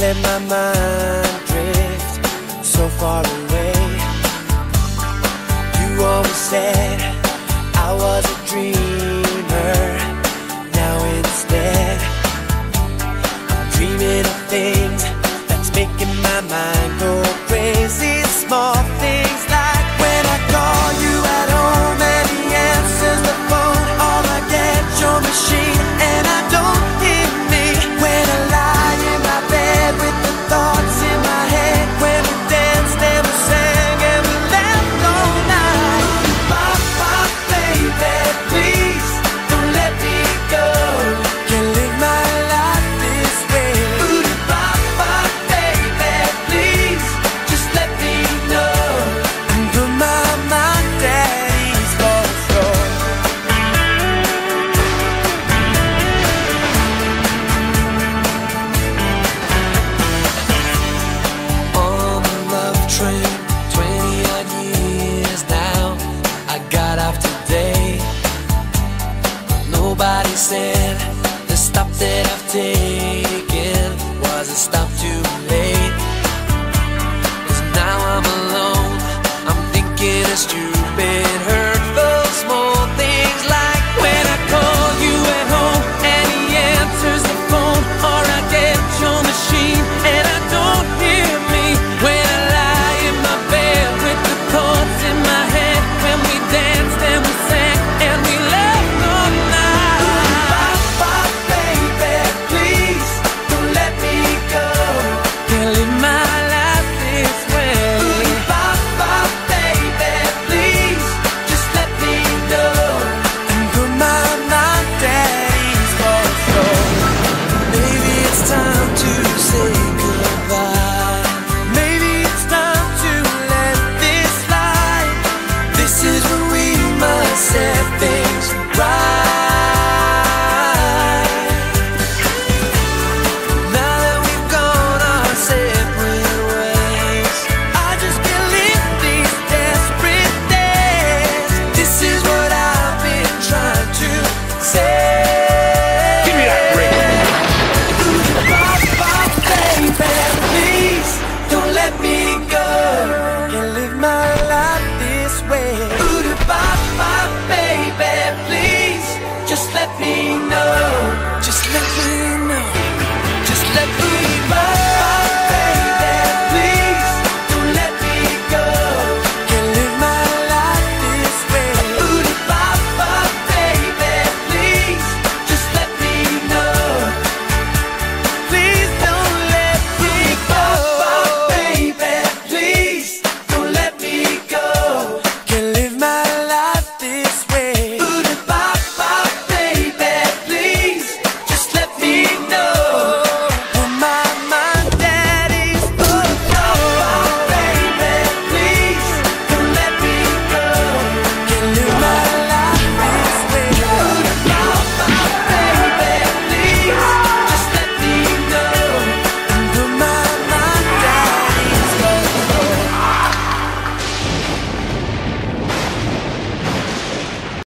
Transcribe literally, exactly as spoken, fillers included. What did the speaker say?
let my mind drift so far away. You always said I was a dreamer. Now instead I'm dreaming of things that's making my mind go crazy. Small things like when I call you at home and he answers the phone, or I get your machine and I don't hear me. When I lie in my bed with the thoughts in my head, when we danced and we sang and we laughed all night. Bop, bop, baby, please don't let me go. Can't live my life this way. Ooh, bop, bop, baby, please just let me know. And put my mind at ease for sure. On the love train, twenty odd years now. I got off today. Nobody said the stop that I've taken was a stop too late. 'Cause now I'm alone, I'm thinking of stupid, hurtful, small things like when I call you at home and he answers the phone, or I get your machine and I don't hear me. When I lie in my bed with the thoughts in my head, when we danced and we sang and we laughed all night. Bop, bop, baby, please don't let me go. Can't live my life this way. Bop, bop, baby, please just let me know. And put my mind at ease for sure. Maybe it's time to say goodbye. Maybe it's time to let this slide. This is when we must set things right. Now that we've gone our separate ways, I just can't live these desperate days. This is what I've been trying to say. Give me that ring. Bop, bop, baby, please don't let me go. Can't live my life this way. Ooh, bop, bop, baby, please just let me know. Just let me